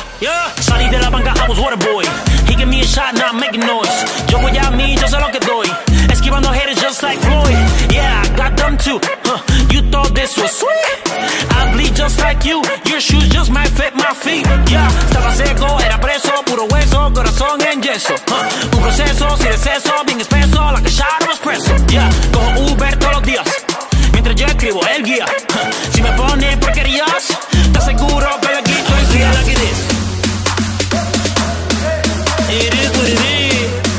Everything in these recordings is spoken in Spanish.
yeah. Salí de la banca, I was water boy. He gave me a shot, now I'm making noise. Yo voy a mí, yo sé lo que doy. Esquivando haters just like Floyd. Yeah, I got them too. You thought this was sweet? I bleed just like you. Your shoes just might fit my feet. Yeah, estaba seco, era preso, puro hueso, corazón en yeso. Un proceso sin exceso, bien espeso, like a shot of espresso. Yeah, cojo Uber todos los días, mientras yo escribo el guía. Si me pones porquerías, te aseguro que yo aquí estoy fría. Like it is. It is what it is.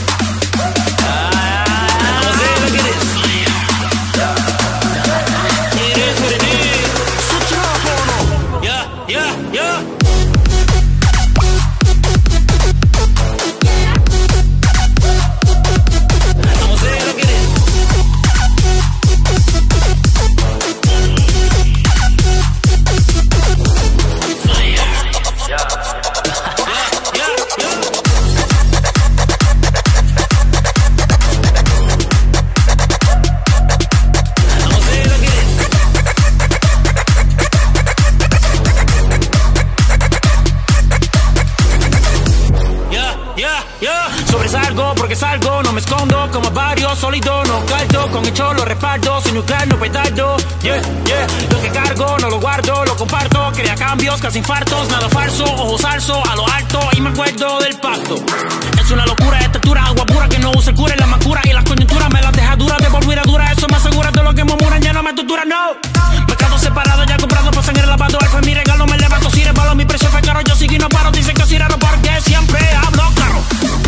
Sobresalgo porque salgo, no me escondo como varios sólido, no caldo, con hecho lo respaldo, sin nuclear no petardo, yeah, yeah, lo que cargo no lo guardo, lo comparto, crea cambios, casi infartos, nada falso, ojos alzo a lo alto y me acuerdo del pacto. Es una locura esta altura, agua pura que no usa el cura y la macura y las coyunturas me las deja duras de volver a dura, eso me asegura de lo que murmuran, ya no me tortura, no. Mercado separado, ya comprado por sangre lavado, alfa mi regalo, me levanto, si resbalo, mi precio fue caro, yo sigo y no paro, dicen que soy raro porque siempre hablo claro.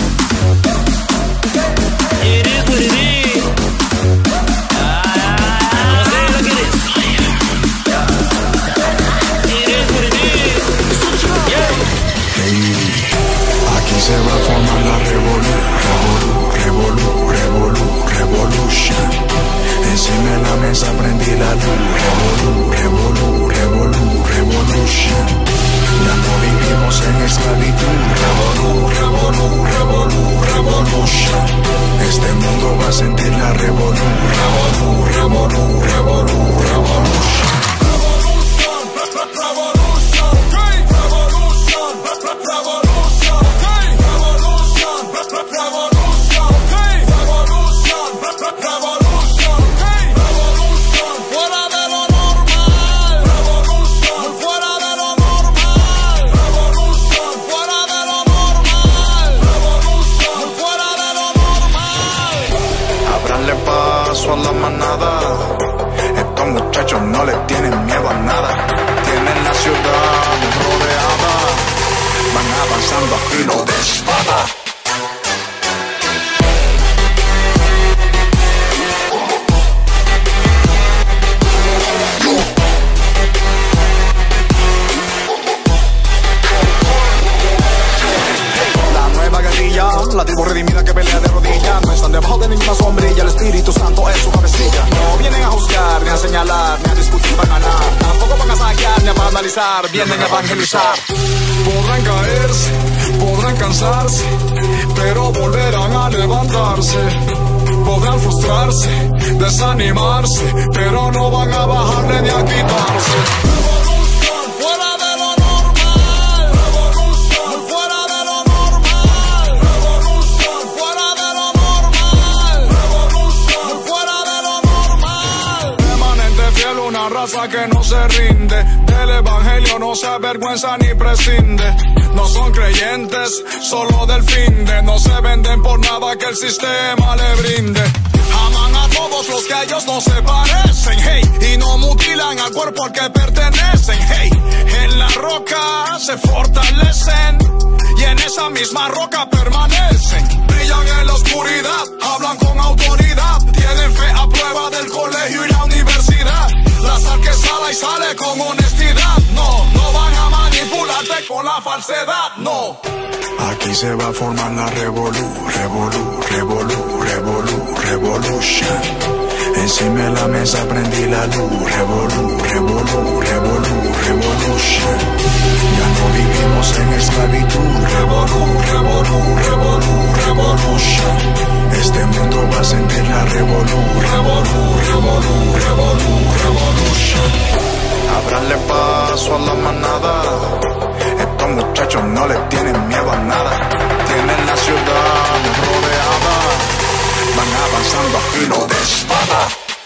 It is what it is. Look at this. It is what it is. Yeah. Hey, aquí se va a formar la revolution. Encima de la mesa prendí la luz. Revolution. Ya no vivimos en esclavitud. Revolution. Este mundo va a sentir la revolution. A la manada, estos muchachos no le tienen miedo a nada, tienen la ciudad rodeada, van avanzando a filo de espada. La tribu redimida que pelea de rodillas, no están debajo de ninguna sombrilla, el Espíritu Santo es su cabecilla. No vienen a juzgar, ni a señalar, ni a discutir para ganar, tampoco van a saquear, ni a vandalizar, vienen a evangelizar. Podrán caerse, podrán cansarse, pero volverán a levantarse. Podrán frustrarse, desanimarse, pero no van a bajarle ni a quitarse. Revolución fuera de lo normal, revolución fuera de lo normal, revolución fuera de lo normal, revolución fuera de lo normal. Remanente fiel, una raza que no se rinde, del evangelio no se avergüenza ni prescinde. No son creyentes, solo del finde, no se venden por nada que el sistema le brinde. Aman a todos los que a ellos no se parecen, hey, y no mutilan al cuerpo al que pertenecen, hey. En la roca se fortalecen y en esa misma roca permanecen. Brillan en la oscuridad, hablan con autoridad, tienen fe a prueba del colegio y la universidad. La sal que sale y sale con honestidad, no, no van a manipularte con la falsedad, no. Aquí se va a formar la revolution. Encima de la mesa prendí la luz. Revolution. Ya no vivimos en esclavitud. Revolution. Este mundo va a sentir la revolution. Ábranle paso a la manada. Estos muchachos no no le tienen miedo a nada. Tienen la ciudad rodeada, van avanzando a filo de espada.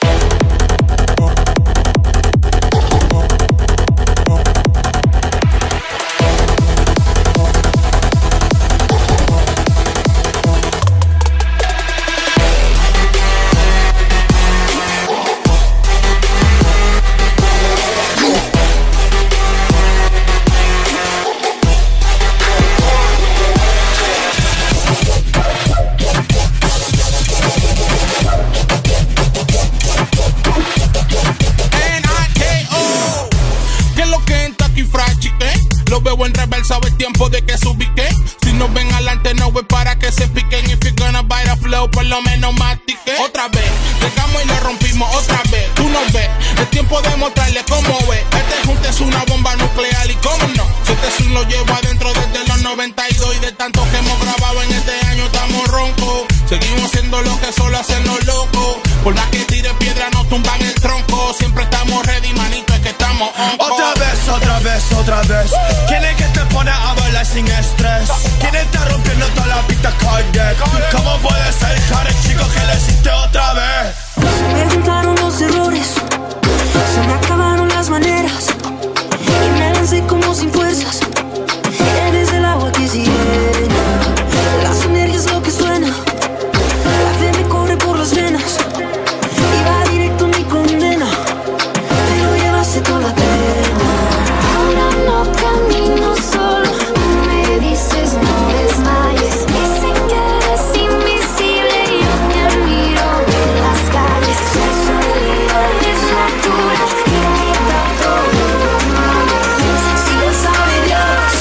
Sabe el tiempo de que se ubique. Si nos ven adelante no es para que se piquen. If you're gonna bite a flow, por lo menos mastique. Otra vez, llegamos y lo rompimos otra vez. Tú nos ves, es tiempo de mostrarle cómo ve. Este junte es una bomba nuclear y cómo no. Si este swing lo llevo adentro desde los 92 y de tanto que hemos grabado en este año estamos roncos. Seguimos siendo lo que solo hacen los locos. Por más que tire piedra nos tumban el tronco. Siempre estamos ready, manito, es que estamos on. Otra vez, otra vez, otra vez. ¿Quién es que te pone a bailar sin estrés? ¿Quién está rompiendo toda la pista cardiac? ¿Cómo puede ser, Karen, chico, que lo hiciste otra vez? Se me juntaron los errores, se me acabaron las maneras y me lancé como sin fuerzas. Eres el agua que se llena, las energías lo que suena. La fe me corre por las venas y va directo mi condena, pero llevaste toda la pena. Ahora no camino solo, tú me dices no desmayes. Dicen que eres invisible y yo te admiro en las calles. Soy sólida, es natural y quita todos los males. Si lo sabe Dios.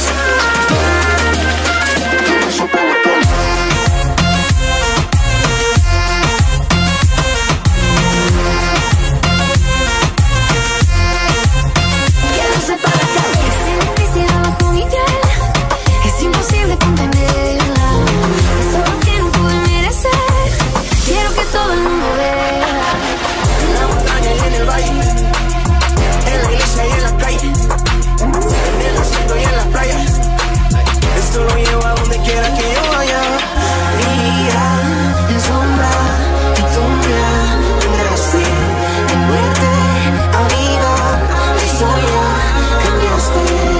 Imposible contenerla, es algo que no pude merecer. Quiero que todo el mundo vea. En la montaña y en el valle, en la iglesia y en la calle, en el desierto y en la playa. Esto lo llevo a donde quiera que yo vaya. Día en sombra y tumbra, tendrás de muerte a vida. La historia cambiaste.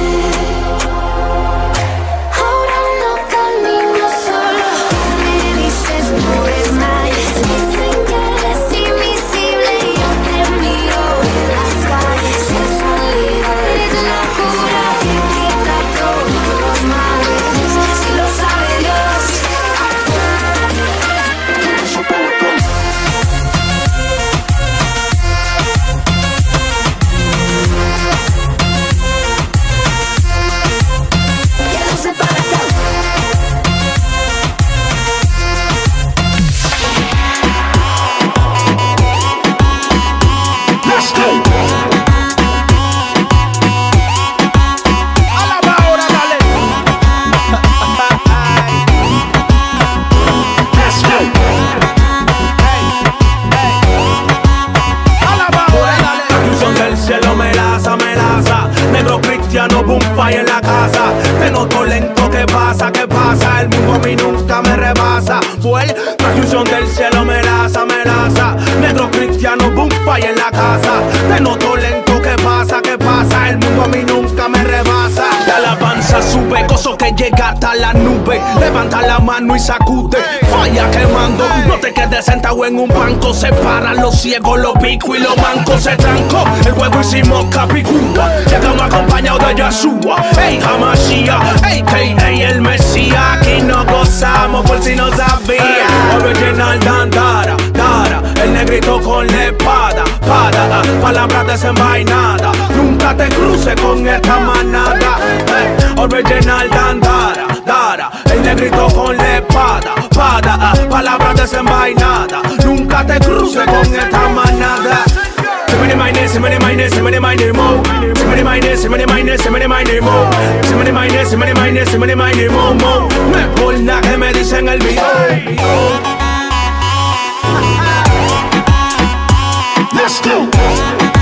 En la casa, te noto lento, ¿qué pasa? ¿Qué pasa? El mundo a mí nunca me rebasa. Fue el transfusión del cielo, melaza, melaza. Negro cristiano, boom, fire en la casa. Te noto lento, ¿qué pasa? ¿Qué pasa? El mundo a mí nunca me rebasa. La alabanza sube, gozo que llega hasta la nube. Levanta la mano y sacude, falla quemando. No te quedes sentado en un banco. Separa los ciegos, los picos y los mancos. Se trancó, el juego hicimos capicúa. Llegamos acompañados de Yeshua. Ey, Hamashiach, a.k.a. el Mesías. Aquí no gozamos por si no sabía. Original Dandara, Dara, el negrito con la espada, pada, palabras desenvainadas. Nunca te cruces con esta manada. Original Dandara, Dara, el negrito con la espada, pada, palabras desenvainadas. Nunca te cruces con esta manada. Somebody mind it, somebody mind it, somebody mind it more. Somebody mind it, somebody mind it, somebody mind it more. Somebody mind it, somebody mind it, somebody mind it more, more. No es por nada que me dicen el video. Let's go.